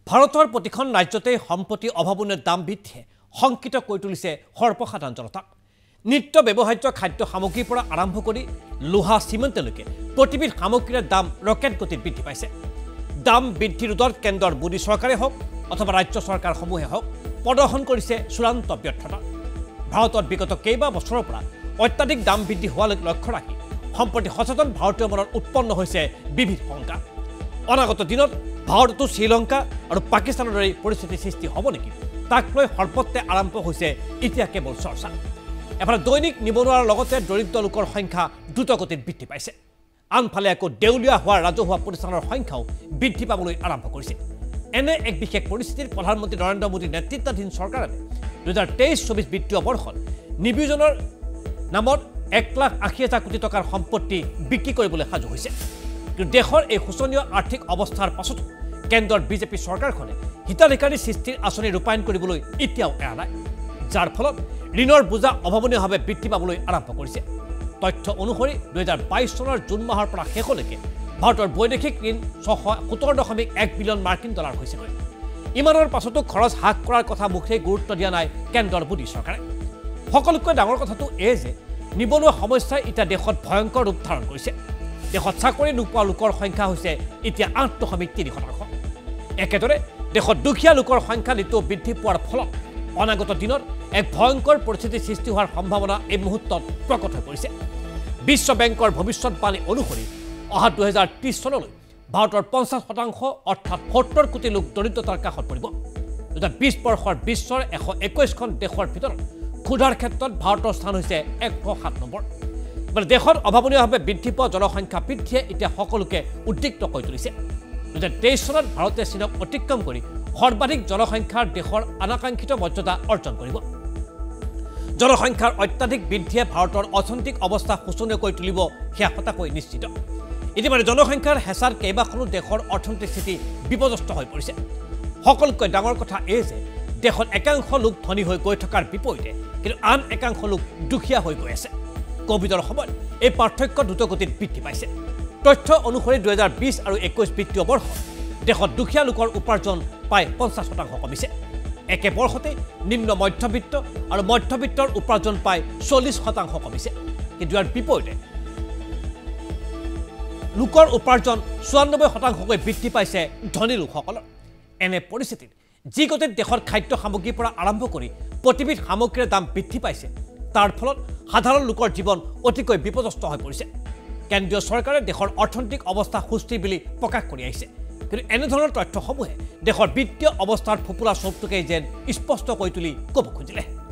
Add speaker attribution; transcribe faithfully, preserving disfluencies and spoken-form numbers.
Speaker 1: ভাৰতৰ প্ৰতিখন ৰাজ্যতে সম্পত্তি অভাৱনীয় দাম বৃদ্ধিয়ে শংকিত কৰি তুলিছে সৰ্বসাধাৰণ জনতাক। নিত্য ব্যৱহাৰ্য খাদ্য সামগ্ৰীৰ পৰা আৰম্ভ কৰি লোহা চিমেণ্টলৈকে প্ৰতিবিধ সামগ্ৰীৰ দাম ৰকেট গতিত বৃদ্ধি পাইছে। দাম বৃদ্ধি ৰোধত কেন্দ্ৰৰ মোদী চৰকাৰে হওক অথবা ৰাজ্য চৰকাৰসমূহে হওক প্ৰদৰ্শন কৰিছে চূড়ান্ত ব্যৰ্থতা। ভাৰতত বিগত কেইবা বছৰৰ পৰা অত্যাধিক দাম বৃদ্ধি হোৱালৈ লক্ষ্য ৰাখি সম্প্ৰতি সচেতন ভাৰতীয় মনত উৎপন্ন হৈছে বিবিধ শংকা। অনাগত দিনত ভাৰততো শ্ৰীলংকা আৰু পাকিস্তানৰ দৰে পৰিস্থিতিৰ সৃষ্টি হ'ব নেকি তাক লৈ সৰ্বত্ৰে আৰম্ভ হৈছে এতিয়া কেৱল চৰ্চা। এফালে দৈনিক নিবনুৱাৰ লগতে দৰিদ্ৰ লোকৰ সংখ্যা দ্ৰুতগতিত বৃদ্ধি পাইছে, আনফালে আকৌ দেউলীয়া হোৱা ৰাজহুৱা প্ৰতিষ্ঠানৰ সংখ্যাও বৃদ্ধি পাবলৈ আৰম্ভ কৰিছে। এনে এক বিশেষ পৰিস্থিতিত প্ৰধানমন্ত্ৰী নৰেন্দ্ৰ মোদীৰ নেতৃত্বাধীন চৰকাৰে দুহেজাৰ তেইছ চৌবিছ বিত্তীয় বৰ্ষত নিবীজনৰ নামত এক লাখ আশী হাজাৰ কোটি টকাৰ সম্পত্তি বিক্ৰী কৰিবলৈ সাজু হৈছে। কিন্তু দেশৰ এই শোচনীয় আৰ্থিক অৱস্থাৰ পাছতো কেন্দ্ৰৰ বিজেপি চৰকাৰখনে হিতাধিকাৰী সৃষ্টিৰ আঁচনি ৰূপায়ণ কৰিবলৈ এতিয়াও এৰা নাই, যাৰ ফলত ঋণৰ বোজা অভাৱনীয়ভাৱে বৃদ্ধি পাবলৈ আৰম্ভ কৰিছে। তথ্য অনুসৰি দুহেজাৰ বাইছ চনৰ জুন মাহৰ পৰা শেষলৈকে ভাৰতৰ বৈদেশিক ঋণ ছশ সোতৰ দশমিক এক বিলিয়ন মাৰ্কিন ডলাৰ হৈছেগৈ। ইমানৰ পাছতো খৰচ হ্ৰাস কৰাৰ কথা মুখেই গুৰুত্ব দিয়া নাই কেন্দ্ৰৰ মোদী চৰকাৰে। সকলোতকৈ ডাঙৰ কথাটো এই যে নিবনুৱা সমস্যাই এতিয়া দেশত ভয়ংকৰ ৰূপ ধাৰণ কৰিছে। দেশত চাকৰি নোপোৱা লোকৰ সংখ্যা হৈছে এতিয়া আঠ দশমিক তিনি শতাংশ। একেদৰে দেশত দুখীয়া লোকৰ সংখ্যা নিতৌ বৃদ্ধি পোৱাৰ ফলত অনাগত দিনত এক ভয়ংকৰ পৰিস্থিতিৰ সৃষ্টি হোৱাৰ সম্ভাৱনা এই মুহূৰ্তত প্ৰকট হৈ পৰিছে। বিশ্ব বেংকৰ ভৱিষ্যৎবাণী অনুসৰি অহা দুহেজাৰ ত্ৰিছ চনলৈ ভাৰতৰ পঞ্চাছ শতাংশ অৰ্থাৎ সত্তৰ কোটি লোক দৰিদ্ৰতাৰ কাষত পৰিব। দুহেজাৰ বিছ বৰ্ষৰ বিশ্বৰ এশ একৈছখন দেশৰ ভিতৰত ক্ষুধাৰ ক্ষেত্ৰত ভাৰতৰ স্থান হৈছে এশ সাত নম্বৰ। মানে দেশত অভাৱনীয়ভাৱে বৃদ্ধি পোৱা জনসংখ্যা বৃদ্ধিয়ে এতিয়া সকলোকে উদ্বিগ্ন কৰি তুলিছে। দুহেজাৰ তেইছ চনত ভাৰতে চীনক অতিক্ৰম কৰি সৰ্বাধিক জনসংখ্যাৰ দেশৰ অনাকাংক্ষিত মৰ্যাদা অৰ্জন কৰিব। জনসংখ্যাৰ অত্যাধিক বৃদ্ধিয়ে ভাৰতৰ অৰ্থনৈতিক অৱস্থা শোচনীয় কৰি তুলিব সেয়া সঁচাকৈ নিশ্চিত। ইতিমধ্যে জনসংখ্যাৰ হেঁচাত কেইবাখনো দেশৰ অৰ্থনৈতিক স্থিতি বিপৰ্যস্ত হৈ পৰিছে। সকলোতকৈ ডাঙৰ কথা এই যে দেশত একাংশ লোক ধনী হৈ গৈ থকাৰ বিপৰীতে কিন্তু আন একাংশ লোক দুখীয়া হৈ গৈ আছে। কোভিডৰ সময়ত এই পাৰ্থক্য দ্ৰুতগতিত বৃদ্ধি পাইছে। তথ্য অনুসৰি দুহেজাৰ বিছ আৰু একৈছ বিত্তীয় বৰ্ষত দেশত দুখীয়া লোকৰ উপাৰ্জন প্ৰায় পঞ্চাছ শতাংশ কমিছে। একে বৰ্ষতে নিম্ন মধ্যবিত্ত আৰু মধ্যবিত্তৰ উপাৰ্জন প্ৰায় চল্লিছ শতাংশ কমিছে। কিন্তু ইয়াৰ বিপৰীতে লোকৰ উপাৰ্জন চৌৰান্নব্বৈ শতাংশকৈ বৃদ্ধি পাইছে ধনী লোকসকলৰ। এনে পৰিস্থিতিত যি গতিত দেশৰ খাদ্য সামগ্ৰীৰ পৰা আৰম্ভ কৰি প্ৰতিবিধ সামগ্ৰীৰ দাম বৃদ্ধি পাইছে, তাৰ ফলত সাধাৰণ লোকৰ জীৱন অতিকৈ বিপৰ্যস্ত হৈ পৰিছে। কেন্দ্ৰীয় চৰকাৰে দেশৰ অৰ্থনৈতিক অৱস্থা সুস্থিৰ বুলি প্ৰকাশ কৰি আহিছে, কিন্তু এনেধৰণৰ তথ্যসমূহে দেশৰ বিত্তীয় অৱস্থাৰ ফোপোলা স্বৰূপটোকে যেন স্পষ্ট কৰি তুলি ক'ব খুজিলে।